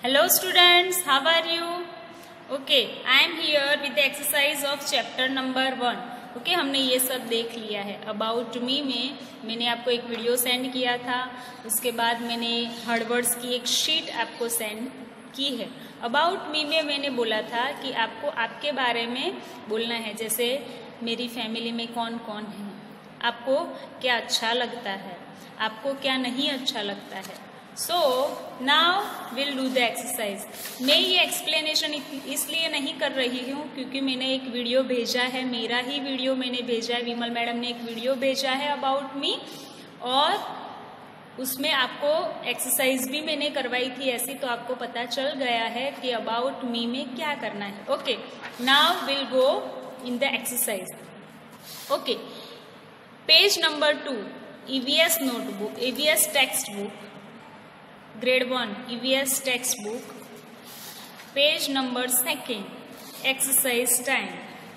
Hello students, how are you? Okay, I am here with the exercise of chapter number 1. Okay, हमने ये सब देख लिया है. About me में मैंने आपको एक वीडियो सेंड किया था. उसके बाद मैंने हर्ड वर्ड्स की एक शीट आपको सेंड की है. About me में मैंने बोला था कि आपको आपके बारे में बोलना है. जैसे मेरी फैमिली में कौन कौन है, आपको क्या अच्छा लगता है, आपको क्या नहीं अच्छा लगता है. So now we'll do the exercise. मैं ये एक्सप्लेनेशन इसलिए नहीं कर रही हूँ क्योंकि मैंने एक वीडियो भेजा है, मेरा ही वीडियो मैंने भेजा है. विमल मैडम ने एक वीडियो भेजा है अबाउट मी और उसमें आपको एक्सरसाइज भी मैंने करवाई थी ऐसी, तो आपको पता चल गया है कि अबाउट मी में क्या करना है. Okay, now will go in the exercise. Okay, page number 2 EVS notebook, EVS text book, Grade 1 EVS textbook, page number 2, exercise time.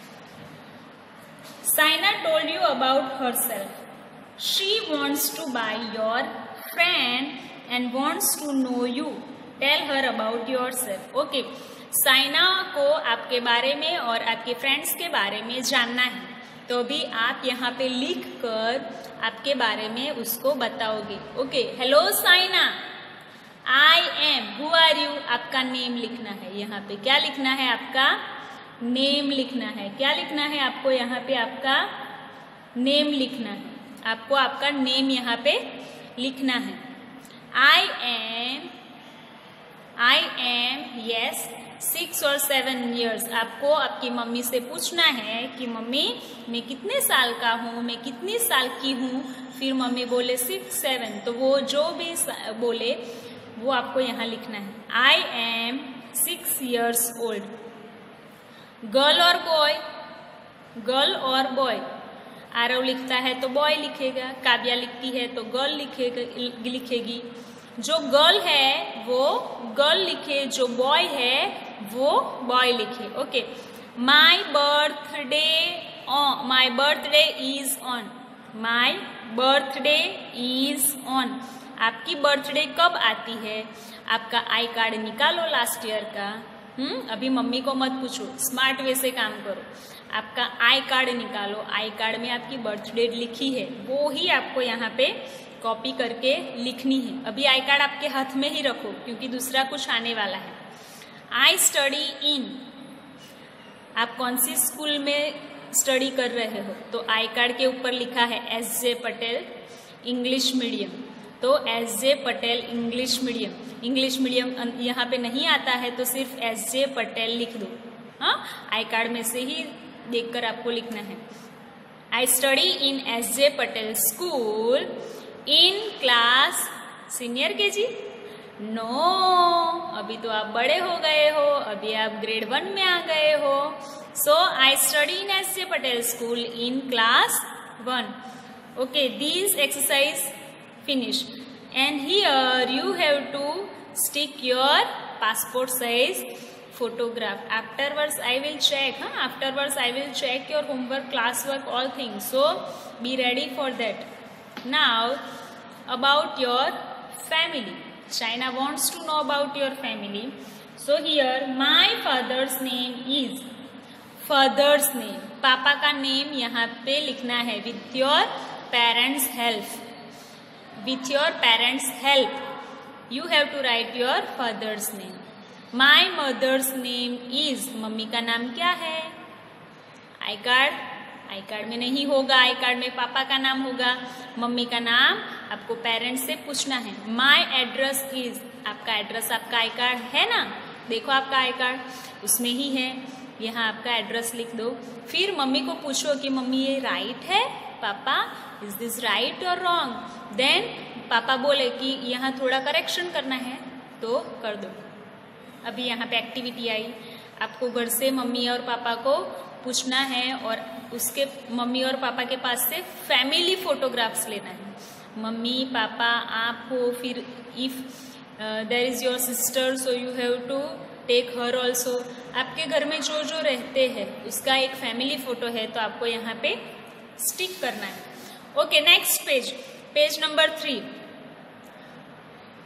Saina told you about herself. She wants to buy your friend and wants to know you. Tell her about yourself. Okay, Saina को आपके बारे में और आपके friends के बारे में जानना है, तो भी आप यहाँ पे लिख कर आपके बारे में उसको बताओगे. Okay, hello Saina, I am, who are you, आपका नेम लिखना है. यहाँ पे क्या लिखना है, आपका नेम लिखना है. क्या लिखना है आपको यहाँ पे, आपका नेम लिखना है. आपको आपका नेम यहाँ पे लिखना है. आई एम यस 6 और 7 years. आपको आपकी मम्मी से पूछना है कि मम्मी मैं कितने साल का हूँ, मैं कितनी साल की हूँ. फिर मम्मी बोले 6, 7, तो वो जो भी बोले वो आपको यहाँ लिखना है. I am 6 years old. Girl और बॉय, गर्ल और बॉय. आरव लिखता है तो बॉय लिखेगा, काव्या लिखती है तो गर्ल लिखेगी. जो गर्ल है वो गर्ल लिखे, जो बॉय है वो बॉय लिखे. Okay, my birthday is on. My birthday is on. आपकी बर्थडे कब आती है, आपका आई कार्ड निकालो लास्ट ईयर का. अभी मम्मी को मत पूछो, स्मार्ट वे से काम करो. आपका आई कार्ड निकालो, आई कार्ड में आपकी बर्थडे लिखी है वो ही आपको यहाँ पे कॉपी करके लिखनी है. अभी आई कार्ड आपके हाथ में ही रखो क्योंकि दूसरा कुछ आने वाला है. आई स्टडी इन, आप कौन सी स्कूल में स्टडी कर रहे हो, तो आई कार्ड के ऊपर लिखा है SJ पटेल इंग्लिश मीडियम, तो SJ Patel English medium. English medium यहाँ पे नहीं आता है तो सिर्फ SJ पटेल लिख दो. हाँ, आई कार्ड में से ही देखकर आपको लिखना है. I study in SJ Patel school in class senior KG. No, अभी तो आप बड़े हो गए हो, अभी आप ग्रेड 1 में आ गए हो. So I study in SJ Patel school in class 1. Okay, this exercise finish, and here you have to stick your passport size photograph. Afterwards I will check, afterwards I will check your homework, classwork, all things, so be ready for that. Now about your family, China wants to know about your family. So here my father's name is, father's name, पापा का name यहाँ पे लिखना है. with your parents help, with your parents help you have to write your father's name. My mother's name is, mummy का नाम क्या है. आई कार्ड में नहीं होगा, आई कार्ड में पापा का नाम होगा, मम्मी का नाम आपको पेरेंट्स से पूछना है. My address is, आपका एड्रेस आपका आई कार्ड है ना, देखो आपका आई कार्ड उसमें ही है, यहाँ आपका एड्रेस लिख दो. फिर मम्मी को पूछो कि मम्मी ये राइट है, पापा इज दिस राइट और रॉन्ग. देन पापा बोले कि यहाँ थोड़ा करेक्शन करना है तो कर दो. अभी यहाँ पे एक्टिविटी आई, आपको घर से मम्मी और पापा को पूछना है और उसके मम्मी और पापा के पास से फैमिली फोटोग्राफ्स लेना है. मम्मी पापा आप हो, फिर if there is your sister so you have to take her also. आपके घर में जो जो रहते हैं उसका एक फैमिली फोटो है तो आपको यहाँ पे स्टिक करना है. Okay, next page, page number 3.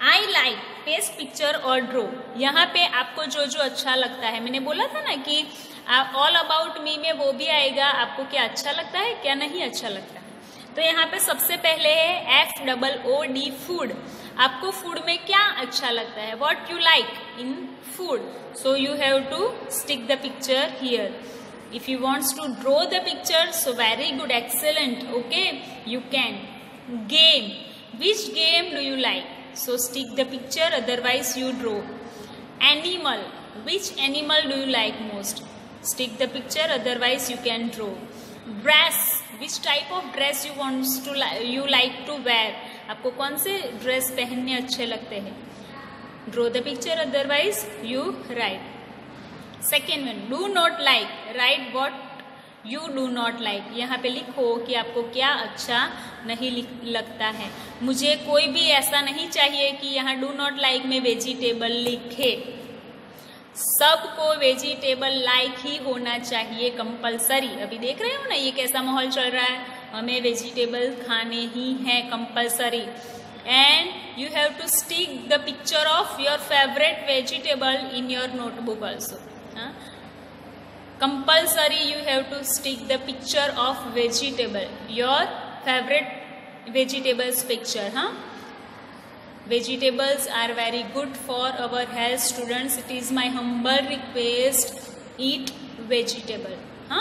I like paste picture और ड्रॉ। यहाँ पे आपको जो जो अच्छा लगता है, मैंने बोला था ना कि ऑल अबाउट मी में वो भी आएगा, आपको क्या अच्छा लगता है क्या नहीं अच्छा लगता है। तो यहाँ पे सबसे पहले है FOOD फूड। आपको फूड में क्या अच्छा लगता है, what you like in food, so you have to stick the picture here. If you wants to draw the picture, so very good, excellent, okay, you can. Game, which game do you like, so stick the picture, otherwise you draw. Animal, which animal do you like most, stick the picture, otherwise you can draw. Dress, which type of dress you like to wear, आपको कौन से dress पहनने अच्छे लगते हैं, draw the picture, otherwise you write. Second one, do not like, write what you do not like. यहाँ पे लिखो कि आपको क्या अच्छा नहीं लगता है। मुझे कोई भी ऐसा नहीं चाहिए कि यहाँ डू नॉट लाइक में वेजिटेबल लिखे। सबको वेजिटेबल लाइक ही होना चाहिए, कंपलसरी। अभी देख रहे हो ना ये कैसा माहौल चल रहा है, हमें वेजिटेबल खाने ही है compulsory. And you have to stick the picture of your favourite vegetable in your notebook also. Compulsory you have to stick the picture of vegetable, your favorite vegetables picture, Vegetables are very good for our health, students. It is my humble request, eat vegetable,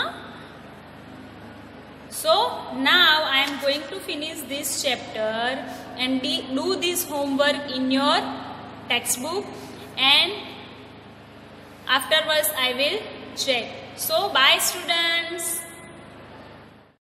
So now I am going to finish this chapter and do this homework in your textbook, and afterwards I will check. So bye students.